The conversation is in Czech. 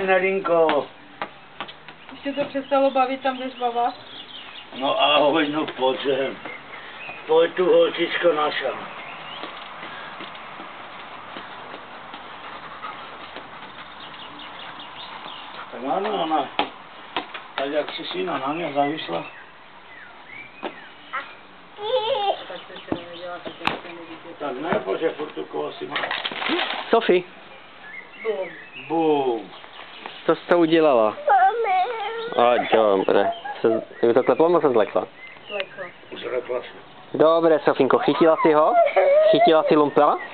Nelinko. Už tě to přestalo bavit tam, kde baba? No ahoj, no pojď sem. Pojď tu holčičko naša. Tak ano, ona, tak jak si syna na mě zavisla. Tak se ještě nevěděla, tak jak se nevidí. Tak ne, protože furt tu kosi má. Sofie, Bum. Bum. co jsi to udělala? A dobré. Kdyby to kleplo, se zlekla. Lekla. Zrekla se. Dobré, Sofinko, chytila si ho? Chytila si lumpra?